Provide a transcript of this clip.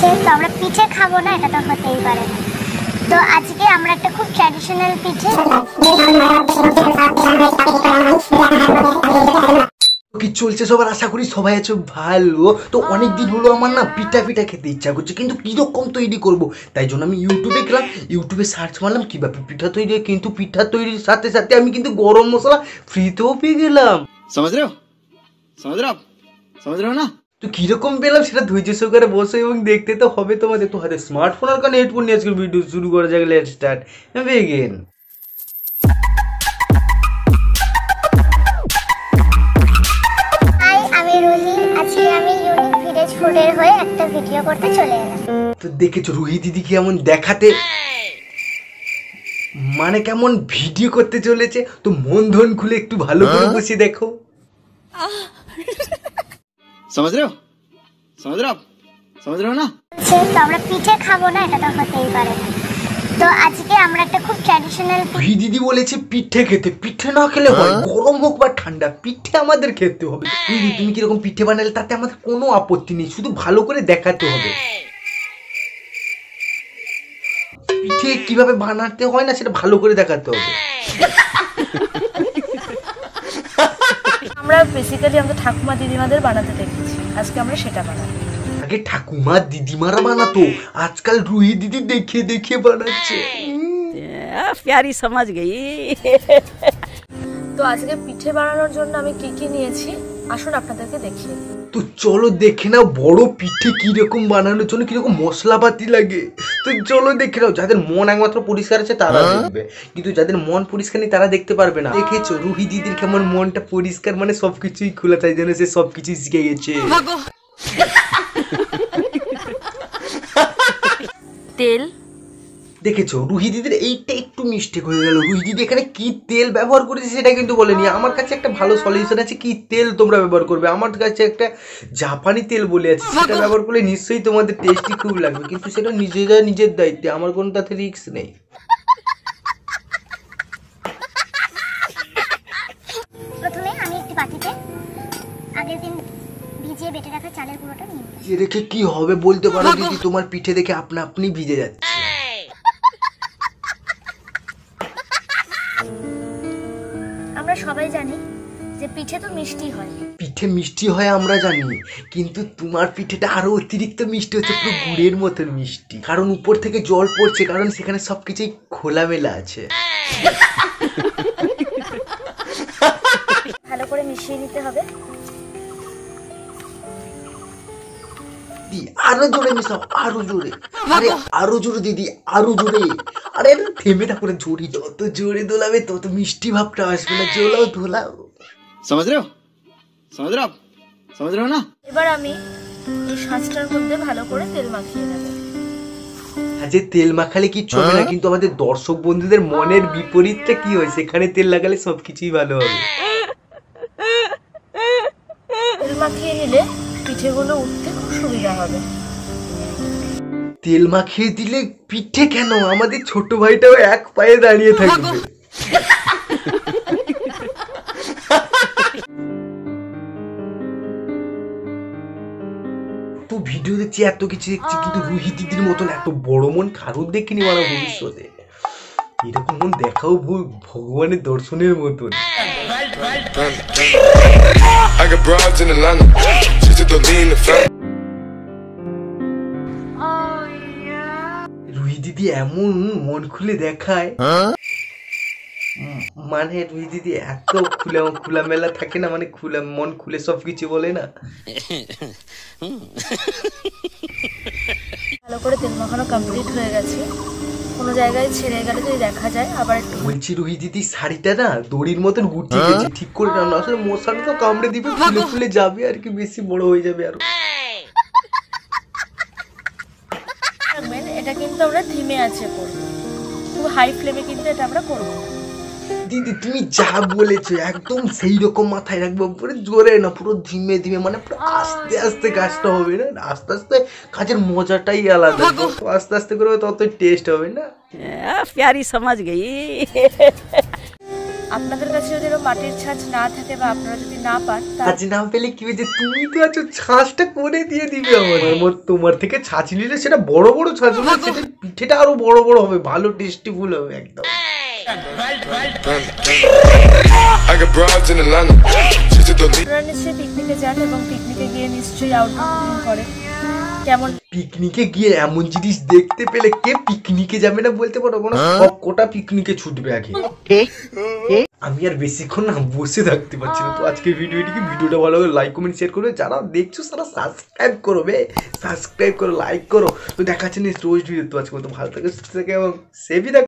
তো আমরা পিঠে খাবো না, এটা তো হতেই পারে না। তো আজকে আমরা একটা খুব ট্র্যাডিশনাল পিঠে কি চলছে সবার, আশা করি সবাই আছো ভালো। তো অনেকদিন হলো আমার না পিঠা খেতে ইচ্ছা করছে, কিন্তু কিরকম তৈরি করব, তাই জন্য আমি ইউটিউবে গেলাম, ইউটিউবে সার্চ মারলাম কিভাবে পিঠা তৈরি। কিন্তু পিঠা তৈরির সাথে সাথে আমি কিন্তু গরম মশলা ফ্রিতেও পেয়ে গেলাম। সমঝ রে না? তো কিরকম পেলাম সেটা ধৈর্য সহকারে বসে এবং দেখতে তো হবে তোমাদের। তো হাতে স্মার্টফোন আর কারণে হেডফোন নিয়ে আজকের ভিডিও শুরু করা যাক। Let's start begin. একটা ভিডিও করতে চলে এলাম। তো দেখেছো রুহি দিদি কেমন দেখাতে, মানে কেমন ভিডিও করতে চলেছে। তো মন ধন খুলে একটু ভালো করে বসে দেখো। সমঝ রে না? তো আমরা পিঠে খাবো না, এটা তো হতেই পারে না। তো আজকে আমরা একটা খুব ট্র্যাডিশনাল রুহি দিদি বলেছে পিঠে খেতে। পিঠে না খেলে হয়, গরম হোক বা ঠান্ডা পিঠে আমাদের খেতে হবে। তুমি কিরকম পিঠে বানালে তাতে আমাদের কোনো আপত্তি নেই, শুধু ভালো করে দেখাতে হবে। পিঠে কিভাবে বানাতে হয় না সেটা ভালো করে দেখাতে হবে। আমরা বেসিক্যালি আমাদের ঠাকুমা দিদিমাদের বানাতে দেখেছি, আজকে আমরা সেটা বানাবো। আগে ঠাকুমা দিদিমারা বানাতো, আজকাল রুহি দিদি দেখে দেখে বানাচ্ছে। প্যারি সমাজ গেই। তো আজকে পিঠে বানানোর জন্য আমি কি কি নিয়েছি আসুন আপনাদেরকে দেখিয়ে। তো চলো দেখে নাও বড় পিঠে কিরকম বানানোর জন্য কিরকম মশলাপাতি লাগে। তো চলো দেখে নাও। যাদের মন একমাত্র পরিষ্কার আছে তারা দেখবে, কিন্তু যাদের মন পরিষ্কার নেই তারা দেখতে পারবে না। দেখেছো রুহি দিদির কেমন মনটা পরিষ্কার, মানে সবকিছুই খোলা, তাই জন্য সে সবকিছুই শিখে গেছে। তেল দেখেছো রুহি দিদির এইটা একটু মিস্টেক হয়ে গেল। রুহি দিদি এখানে কি তেল ব্যবহার করেছে সেটা কিন্তু বলেনি। আমার কাছে একটা ভালো সলিউশন আছে, কি তেল তোমরা ব্যবহার করবে। আমার কাছে একটা জাপানি তেল বলে আছে, সেটা ব্যবহার করলে নিশ্চয়ই তোমাদের টেস্টি খুব লাগবে, কিন্তু সেটা নিজেরা নিজের দায়িত্বে, আমার কোনো তাতে রিস্ক নেই। প্রথমে আমি একটি বাটিতে আগের দিন ভিজিয়ে বেটে রাখা চালের গুঁড়োটা নিয়ে নিই। এ রেখে কি হবে বলতে পারো দিদি? তোমার পিঠে দেখে আপনা আপনি ভিজে যাচ্ছে। আমরা সবাই জানি যে পিঠে তো মিষ্টি হয়। পিঠে মিষ্টি হয় আমরা জানি, কিন্তু তোমার পিঠেটা আরো অতিরিক্ত মিষ্টি হচ্ছে, পুরো গুড়ের মতন মিষ্টি। কারণ উপর থেকে জল পড়ছে, কারণ সেখানে সবকিছুই খোলামেলা আছে। ভালো করে মিশিয়ে নিতে হবে। আরো জোরে মিশাও, আরো জোরে। আরে আরো জোরে দিদি, আরো জোরে। আরে থেমে না করে জোরে, যত জোরে দোলাবে তত মিষ্টি ভাবটা আসবে না। জোলাও দোলাও। সমঝ রে না? এবার আমি এই শাঁসটার মধ্যে ভালো করে তেল মাখিয়ে নেব। যে তেল মাখালে কিচ্ছু হবে না, কিন্তু আমাদের দর্শক বন্ধুদের মনের বিপরীতটা কি হয়, সেখানে তেল লাগালে সবকিছুই ভালো হবে। তেল মাখিয়ে নিলে পিঠেগুলো উঠতে খুব সুবিধা হবে। তেল মাখিয়ে দিলে পিঠে কেন, আমাদের ছোট ভাইটাও এক পায়ে দাঁড়িয়ে থাকবে। তো ভিডিও দেখছি, এত কিছু দেখছি, কিন্তু রুহি দিদির মতন এত বড় মন কারোর দেখিনি মানে ভবিষ্যতে। এরকম মন দেখাও ভগবানের দর্শনের মতন। রুহি দিদি এমন মন খুলে দেখায়, মানে রুহি দিদি এত খোলামেলা থাকে না, মানে মন খুলে সবকিছু বলে না। ভালো করে তেল মাখানো কমপ্লিট হয়ে গেছে। কোনো জায়গায় ছেড়ে গেলে যদি দেখা যায় আবার একটু। বলছি রুহি দিদি শাড়িটা না দড়ির মতন গুটিয়ে গেছে, ঠিক করে নাও না, আসলে মশাটা তো কামড়ে দিবে, ফুলে ফুলে যাবে আর কি, বেশি বড় হয়ে যাবে আরো। এটা কিন্তু আমরা ধিমে আছে করব, খুব হাই ফ্লেমে কিন্তু এটা আমরা করব। দিদি তুমি যা বলেছো একদম সেই রকম মাথায় রাখবো, পুরো জোরে না, পুরো ধীমে ধীমে, মানে পুরো আস্তে আস্তে কাজটা হবে না। আস্তে আস্তে কাজের মজাটাই আলাদা, যত আস্তে আস্তে করবে তত টেস্ট হবে না। প্যারি সমাজ গেই। আপনাদের কাছে যদি এরকম মাটির ছাঁচ না থাকে বা আপনারা যদি না পান ছাঁচ না পেলে কি হয়েছে, তুমি তো আছো, ছাঁচটা করে দিয়ে দিবে আমার তোমার থেকে ছাঁচ নিলে সেটা বড় বড় ছাঁচ হবে, সেটা পিঠেটা আরো বড় বড় হবে, ভালো টেস্টিফুল হবে একদম। আপনারা নিশ্চয়ই পিকনিকে যান এবং পিকনিকে গিয়ে নিশ্চয়ই আউটডোর কুকিং করেন। কেমন পিকনিকে গিয়ে এমন জিনিস দেখতে পেলে কে পিকনিকে যাবে না বলতে পারো, কোনো সব কোটা পিকনিকে ছুটবে আগে। আমি আর বেশিক্ষণ না বসে থাকতে পারছি না। তো আজকের ভিডিওটা ভালো লাগে লাইক কমেন্ট শেয়ার করবে, যারা দেখছো তারা সাবস্ক্রাইব করবে, সাবস্ক্রাইব করো, লাইক করো। তো দেখাচ্ছে নেক্সট রোজ ভিডিও। তো আজকে তো ভালো থাকে, সুস্থ থাকে এবং সেভই থাকে।